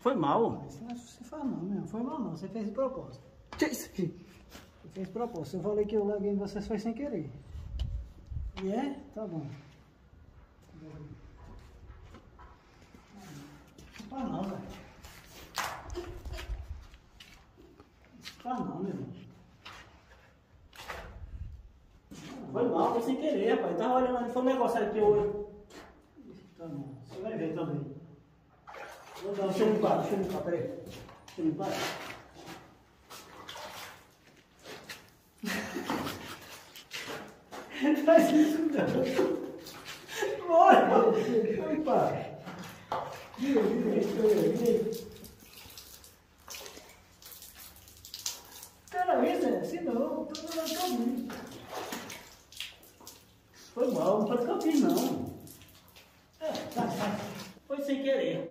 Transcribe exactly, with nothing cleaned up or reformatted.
Foi mal. Isso não se faz não, meu. Foi mal não. Você fez de propósito. Que é isso aqui? Você fez de propósito. Eu falei que eu larguei em vocês foi sem querer. E é? Tá bom. Não faz não, velho. Não faz não, meu irmão. Foi mal, foi sem querer, rapaz. Tava olhando ali, foi um negócio aqui hoje. Tá bom. Você vai ver também. Vou dar Deixa eu limpar, deixa eu limpar, peraí. Deixa eu limpar. Faz isso não. Bora! Deixa eu limpar. Vira, vira, vira, vira. Peraí, Zé. Se não, tô dando caminho. Foi mal, não foi porque eu fiz, não. É, tá, tá. Foi sem querer.